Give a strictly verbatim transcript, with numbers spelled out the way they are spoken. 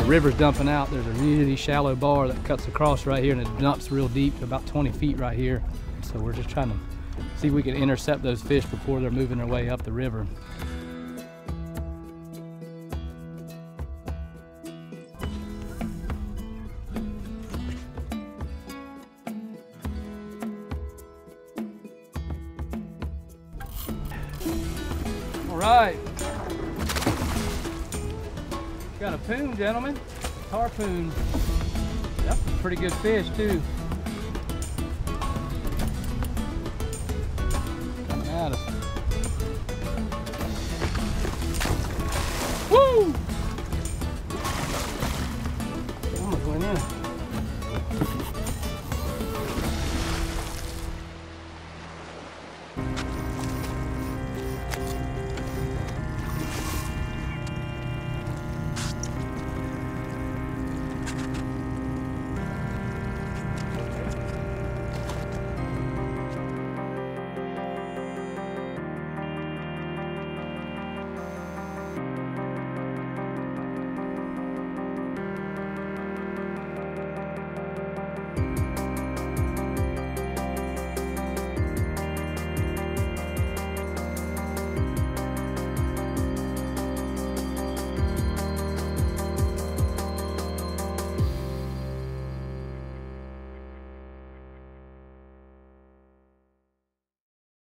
river's dumping out, there's a really shallow bar that cuts across right here, and it dumps real deep to about twenty feet right here. So we're just trying to see if we can intercept those fish before they're moving their way up the river. All right. Got a poon, gentlemen. Tarpon. That's a pretty good fish too.